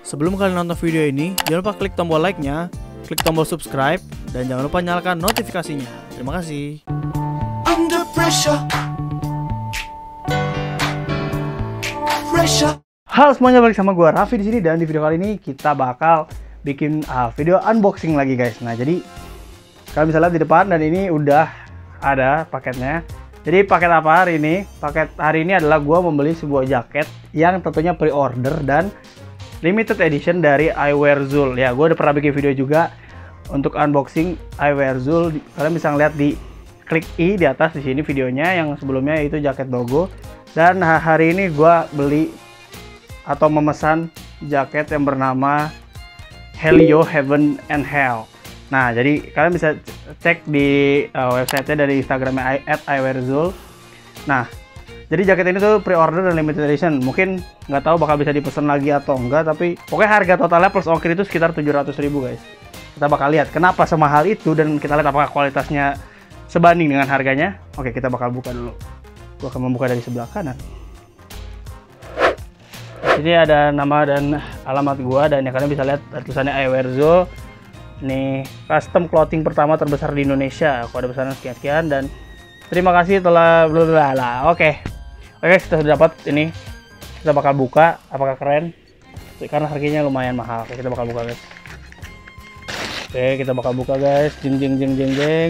Sebelum kalian nonton video ini, jangan lupa klik tombol like-nya, klik tombol subscribe, dan jangan lupa nyalakan notifikasinya. Terima kasih. Under pressure. Halo semuanya, balik sama gue Raffi di sini, dan di video kali ini kita bakal bikin video unboxing lagi guys. Nah, jadi kalian bisa lihat di depan, dan ini udah ada paketnya. Jadi paket apa hari ini? Paket hari ini adalah gue membeli sebuah jaket yang tentunya pre-order dan limited edition dari iWearZool. Ya, gue udah pernah bikin video juga untuk unboxing iWearZool. Kalian bisa ngeliat di klik i di atas di sini videonya, yang sebelumnya itu jaket logo. Dan hari ini gue beli atau memesan jaket yang bernama Helio Heaven and Hell. Nah, jadi kalian bisa cek di websitenya dari Instagramnya @iWearZool. Nah, jadi jaket ini tuh pre-order dan limited edition. Mungkin nggak tahu bakal bisa dipesan lagi atau enggak, tapi pokoknya harga totalnya plus ongkir itu sekitar 700.000 guys. Kita bakal lihat kenapa semahal itu, dan kita lihat apakah kualitasnya sebanding dengan harganya. Oke, kita bakal buka dulu. Gua akan membuka dari sebelah kanan. Ini ada nama dan alamat gua, dan ya kalian bisa lihat tulisannya iWearZool. Ini custom clothing pertama terbesar di Indonesia. Aku ada pesanan sekian-sekian, dan terima kasih telah blablabla. Oke, kita sudah dapat ini. Kita bakal buka. Apakah keren? Karena harganya lumayan mahal. Oke, kita bakal buka guys. Oke, kita bakal buka guys. Jeng jeng jeng jeng jeng.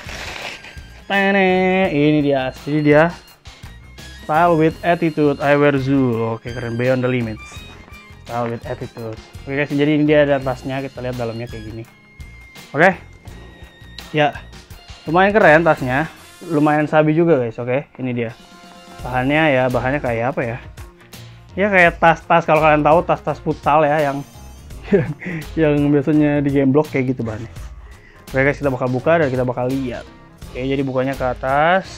Ini dia. Jadi dia Style with Attitude iWearZool. Oke, keren. Beyond the Limits. Style with Attitude. Oke guys, jadi ini dia ada tasnya. Kita lihat dalamnya kayak gini. Oke. Ya, lumayan keren tasnya. Lumayan sabi juga guys. Oke, ini dia. Bahannya ya, bahannya kayak apa ya? Ya kayak tas-tas, kalau kalian tahu tas-tas futsal ya, yang yang biasanya di game block kayak gitu bahannya. Oke guys, kita bakal buka dan kita bakal lihat. Oke, jadi bukanya ke atas.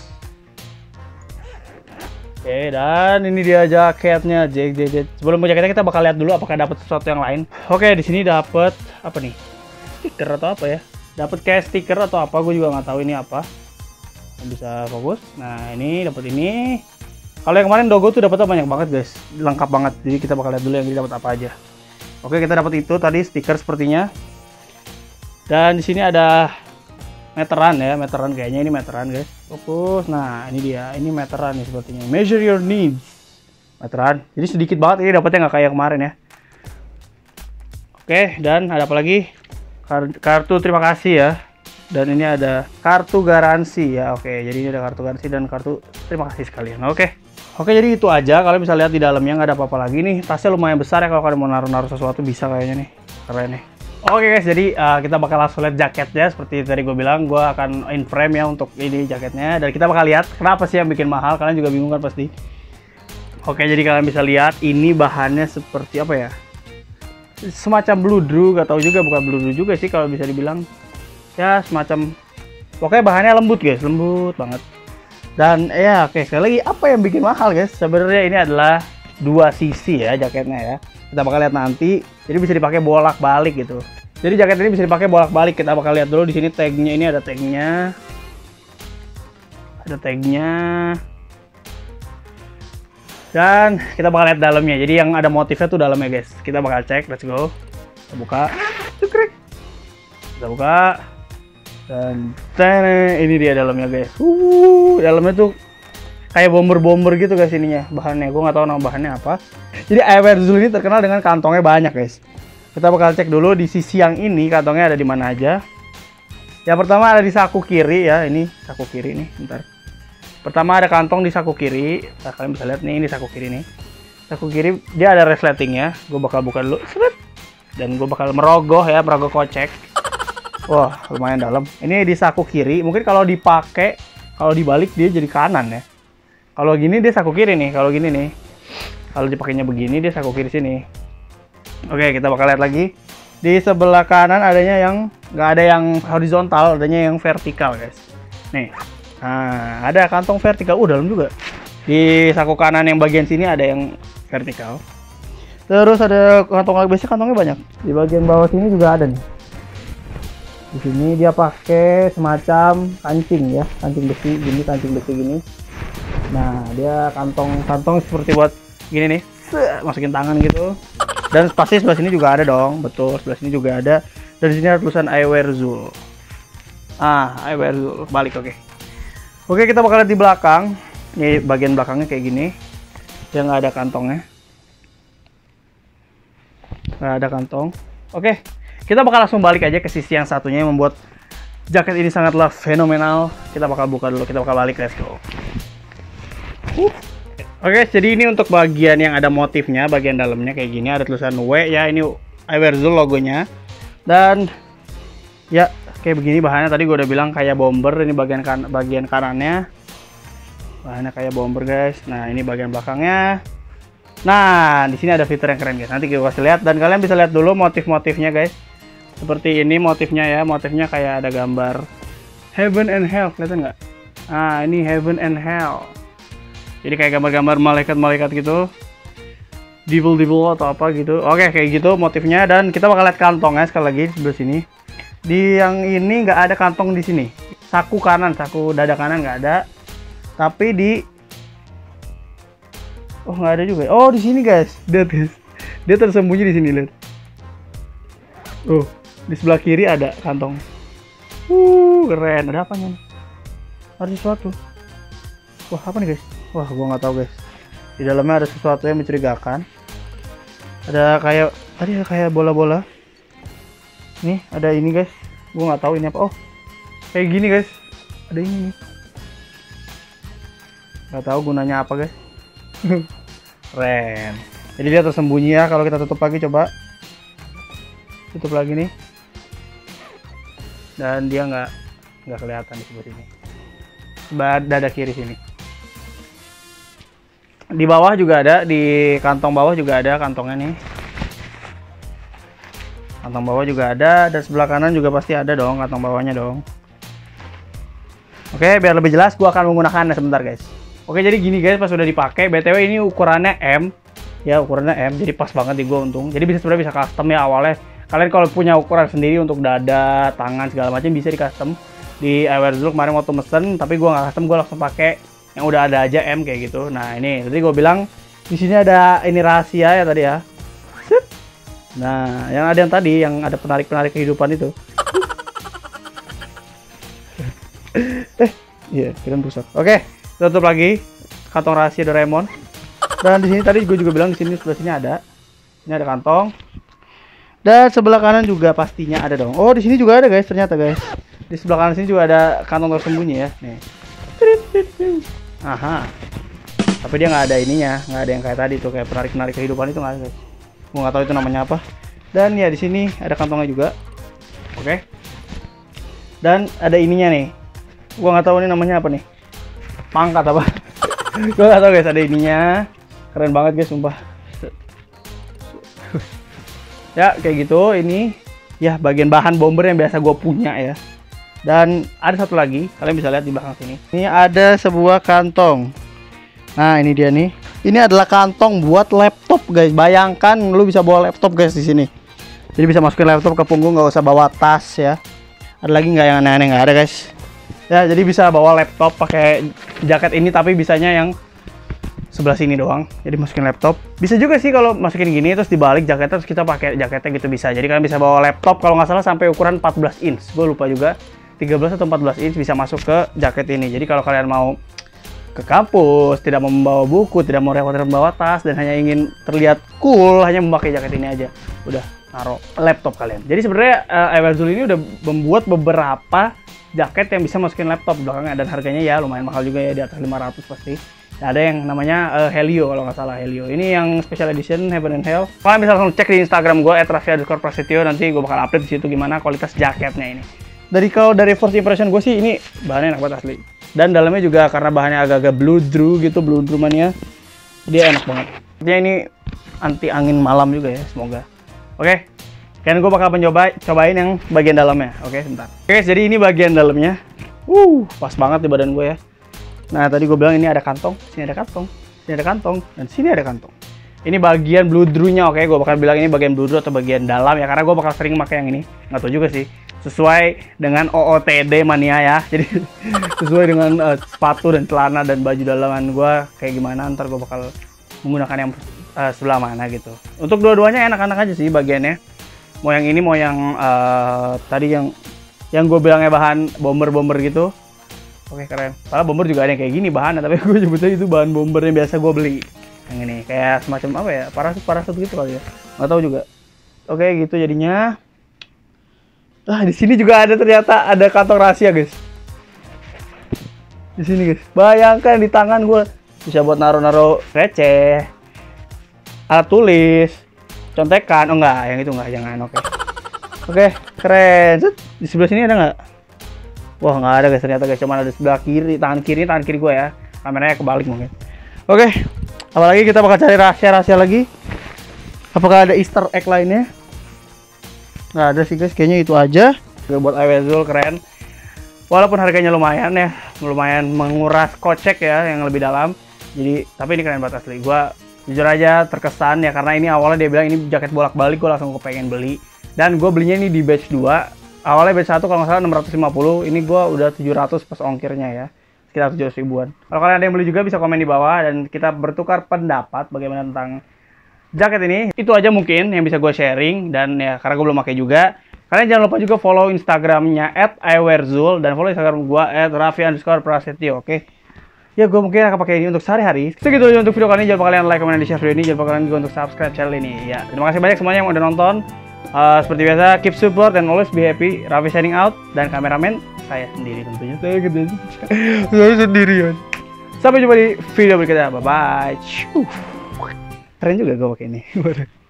Oke, dan ini dia jaketnya. Sebelum jaketnya kita bakal lihat dulu apakah dapat sesuatu yang lain. Oke, di sini dapat apa nih? Stiker atau apa ya? Dapat kayak stiker atau apa? Gue juga nggak tahu ini apa. Bisa fokus. Nah, ini dapat ini. Kalau yang kemarin logo tuh dapatnya banyak banget guys, lengkap banget. Jadi kita bakal lihat dulu yang dapat apa aja. Oke, kita dapat itu tadi stiker sepertinya. Dan di sini ada meteran ya, meteran kayaknya ini meteran guys. Fokus. Nah, ini dia. Ini meteran nih sepertinya. Measure your needs. Meteran. Jadi sedikit banget, ini dapatnya nggak kayak kemarin ya. Oke, dan ada apa lagi? Kartu terima kasih ya. Dan ini ada kartu garansi ya. Oke, jadi ini ada kartu garansi dan kartu terima kasih sekalian. Oke, jadi itu aja. Kalian bisa lihat di dalamnya nggak ada apa-apa lagi nih. Tasnya lumayan besar ya, kalau kalian mau naruh-naruh sesuatu bisa kayaknya nih. Keren nih. Oke guys, jadi kita bakal langsung lihat jaketnya. Seperti tadi gue bilang, gue akan in frame ya untuk ini jaketnya. Dan kita bakal lihat kenapa sih yang bikin mahal. Kalian juga bingung kan pasti. Oke, jadi kalian bisa lihat ini bahannya seperti apa ya? Semacam bludru, gak tahu juga, bukan bludru juga sih kalau bisa dibilang. Ya semacam, pokoknya bahannya lembut guys, lembut banget. Dan ya oke, sekali lagi apa yang bikin mahal guys? Sebenarnya ini adalah 2 sisi ya jaketnya ya. Kita bakal lihat nanti. Jadi bisa dipakai bolak-balik gitu. Jadi jaket ini bisa dipakai bolak-balik. Kita bakal lihat dulu di sini tagnya. Ini ada tagnya. Ada tagnya. Dan kita bakal lihat dalamnya. Jadi yang ada motifnya tuh dalamnya guys. Kita bakal cek. Let's go. Kita buka. Kita buka. Dan ini dia dalamnya guys. Dalamnya tuh kayak bomber gitu guys ininya. Bahannya gue nggak tahu nama bahannya apa. Jadi iWearZool ini terkenal dengan kantongnya banyak guys. Kita bakal cek dulu di sisi yang ini kantongnya ada di mana aja. Yang pertama ada di saku kiri ya. Ini saku kiri nih. Bentar. Pertama ada kantong di saku kiri. Nah, kalian bisa lihat nih, ini saku kiri nih. Saku kiri dia ada resletingnya. Gue bakal buka dulu. Dan gue bakal merogoh ya, merogoh kocek. Wah, lumayan dalam. Ini di saku kiri. Mungkin kalau dipakai, kalau dibalik dia jadi kanan ya. Kalau gini dia saku kiri nih. Kalau gini nih. Kalau dipakainya begini dia saku kiri sini. Oke, kita bakal lihat lagi. Di sebelah kanan adanya yang nggak ada yang horizontal, adanya yang vertikal guys. Nih. Nah, ada kantong vertikal. Dalam juga. Di saku kanan yang bagian sini ada yang vertikal. Terus ada kantong lagi, biasanya kantongnya banyak. Di bagian bawah sini juga ada nih. Di sini dia pakai semacam kancing ya, kancing besi gini. Nah, dia kantong seperti buat gini nih, masukin tangan gitu. Dan pasti sebelah sini juga ada dong, betul, sebelah sini juga ada. Dan di sini ada tulisan I wear Zul. I wear Zul, balik, oke. Oke, kita bakal lihat di belakang. Ini bagian belakangnya kayak gini. Yang nggak ada kantongnya. Nggak ada kantong. Oke, kita bakal langsung balik aja ke sisi yang satunya yang membuat jaket ini sangatlah fenomenal. Kita bakal buka dulu, kita bakal balik, let's go. Oke, jadi ini untuk bagian yang ada motifnya, bagian dalamnya kayak gini, ada tulisan W ya, ini I wear Zul logonya. Dan ya kayak begini bahannya, tadi gue udah bilang kayak bomber. Ini bagian kanannya bahannya kayak bomber guys. Nah ini bagian belakangnya. Nah di sini ada fitur yang keren guys, nanti gue kasih lihat dan kalian bisa lihat dulu motif-motifnya guys. Seperti ini motifnya ya, motifnya kayak ada gambar Heaven and Hell, kelihatan nggak? Nah ini Heaven and Hell, jadi kayak gambar-gambar malaikat-malaikat gitu, devil atau apa gitu. Oke, kayak gitu motifnya. Dan kita bakal lihat kantongnya sekali lagi sebelah sini. Di yang ini nggak ada kantong di sini. Saku kanan, saku dada kanan nggak ada. Tapi di nggak ada juga. Oh di sini guys, lihat guys, dia tersembunyi di sini lihat. Di sebelah kiri ada kantong. Keren. Ada apanya nih? Ada sesuatu. Wah apa nih guys? Wah gua nggak tahu guys. Di dalamnya ada sesuatu yang mencurigakan. Ada kayak tadi ada kayak bola-bola. Nih ada ini guys. Gua nggak tahu ini apa. Oh kayak gini guys. Ada ini nih. Nggak tahu gunanya apa guys. Keren. Jadi dia tersembunyi ya. Kalau kita tutup lagi, coba tutup lagi nih. Dan dia nggak kelihatan di sebelah sini. Dada kiri sini. Di bawah juga ada, di kantong bawah juga ada kantongnya nih. Kantong bawah juga ada, dan sebelah kanan juga pasti ada dong kantong bawahnya dong. Oke, biar lebih jelas gua akan menggunakannya sebentar guys. Oke, jadi gini guys, pas sudah dipakai, BTW ini ukurannya M. Ya, ukurannya M, jadi pas banget di gua untung. Jadi sebenarnya bisa custom ya awalnya. Kalian kalau punya ukuran sendiri untuk dada, tangan segala macam bisa di custom. Di I wear Zul kemarin waktu mesen, tapi gua nggak custom, gua langsung pakai yang udah ada aja M kayak gitu. Nah, ini tadi gua bilang di sini ada ini rahasia ya tadi ya. Nah, yang ada yang tadi yang ada penarik-penarik kehidupan itu. Iya, kira rusak. Oke. Tutup lagi kantong rahasia Doraemon. Dan di sini tadi gue juga bilang di sini sebelah sini ada. Ini ada kantong. Dan sebelah kanan juga pastinya ada dong. Oh, di sini juga ada guys, ternyata guys. Di sebelah kanan sini juga ada kantong tersembunyi ya. Nih. Aha. Tapi dia nggak ada ininya, nggak ada yang kayak tadi tuh kayak penarik-penarik kehidupan itu nggak ada guys. Gue nggak tahu itu namanya apa. Dan ya di sini ada kantongnya juga. Oke. Dan ada ininya nih. Gue nggak tahu ini namanya apa nih. Pangkat apa? Gue gak tau guys, ada ininya. Keren banget guys, sumpah. Ya kayak gitu. Ini ya bagian bahan bomber yang biasa gue punya ya. Dan ada satu lagi, kalian bisa lihat di belakang sini. Ini ada sebuah kantong. Nah ini dia nih. Ini adalah kantong buat laptop guys. Bayangkan lu bisa bawa laptop guys di sini. Jadi bisa masukin laptop ke punggung, nggak usah bawa tas ya. Ada lagi nggak yang aneh-aneh? Nggak ada guys. Ya jadi bisa bawa laptop pakai jaket ini, tapi bisanya yang sebelah sini doang. Jadi masukin laptop. Bisa juga sih kalau masukin gini terus dibalik jaketnya, terus kita pakai jaketnya gitu bisa. Jadi kalian bisa bawa laptop kalau nggak salah sampai ukuran 14 inch. Gue lupa juga 13 atau 14 inch bisa masuk ke jaket ini. Jadi kalau kalian mau ke kampus, tidak mau membawa buku, tidak mau repot membawa tas, dan hanya ingin terlihat cool, hanya memakai jaket ini aja. Udah taruh laptop kalian. Jadi sebenarnya I wear Zul ini udah membuat beberapa jaket yang bisa masukin laptop belakangnya, dan harganya ya lumayan mahal juga ya, di atas 500 pasti. Nah, ada yang namanya Helio kalau nggak salah, Helio. Ini yang special edition Heaven and Hell. Kalian bisa langsung cek di Instagram gue @raffi_prasetyo, nanti gue bakal update di situ gimana kualitas jaketnya ini. Kalau dari first impression gue sih ini bahannya enak banget asli. Dan dalamnya juga karena bahannya agak-agak bludru gitu, bludrumannya dia enak banget. Artinya ini anti angin malam juga ya, semoga. Oke. Kan gue bakal cobain yang bagian dalamnya. Oke, sebentar. Oke, jadi ini bagian dalamnya. Pas banget di badan gue ya. Nah, tadi gue bilang ini ada kantong, sini ada kantong, sini ada kantong, dan sini ada kantong. Ini bagian bludrunya, oke. Gue bakal bilang ini bagian bludru atau bagian dalam ya, karena gue bakal sering pakai yang ini. Nggak tahu juga sih. Sesuai dengan OOTD mania ya. Jadi sesuai dengan sepatu dan celana dan baju dalaman gue kayak gimana, ntar gue bakal menggunakan yang sebelah mana gitu. Untuk dua-duanya enak-enak aja sih bagiannya. Mau yang ini, mau yang tadi yang gue bilangnya bahan bomber gitu. Oke, keren. Padahal bomber juga ada yang kayak gini bahannya, tapi gue nyebutnya itu bahan bomber yang biasa gue beli. Yang ini kayak semacam apa ya? Parasut gitu kali ya. Nggak tahu juga. Oke, gitu jadinya. Di sini juga ada ternyata ada kantong rahasia, guys. Di sini, guys. Bayangkan di tangan gue bisa buat naruh-naruh receh, alat tulis, contekan. Oh enggak, yang itu enggak, jangan. Oke, keren. Di sebelah sini ada nggak? Wah, nggak ada, guys, ternyata, guys. Cuma ada sebelah kiri, tangan kiri gue ya. Kameranya kebalik mungkin. Oke, apalagi kita bakal cari rahasia lagi. Apakah ada Easter egg lainnya? Nggak ada sih, guys, kayaknya itu aja. Buat iWerzul keren. Walaupun harganya lumayan ya, lumayan menguras kocek ya yang lebih dalam. Jadi, tapi ini keren banget asli. Gua jujur aja terkesan ya, karena ini awalnya dia bilang ini jaket bolak-balik, gue langsung kepengen beli. Dan gue belinya ini di batch 2. Awalnya batch 1 kalau nggak salah 650, ini gue udah 700 plus ongkirnya ya. Sekitar 700 ribuan. Kalau kalian ada yang beli juga bisa komen di bawah dan kita bertukar pendapat bagaimana tentang jaket ini. Itu aja mungkin yang bisa gue sharing, dan ya karena gue belum pakai juga. Kalian jangan lupa juga follow Instagramnya @iWerzul dan follow Instagram gue @raffi_prasetyo, oke? Ya, gue mungkin akan pakai ini untuk sehari-hari. Segitu aja untuk video kali ini. Jangan lupa kalian like, comment, dan share video ini. Jangan lupa kalian juga untuk subscribe channel ini. Ya, terima kasih banyak semuanya yang udah nonton. Seperti biasa, keep support and always be happy. Raffi signing out, dan kameramen saya sendiri tentunya. Saya sendirian. Sampai jumpa di video berikutnya. Bye bye. Keren juga gue pakai ini.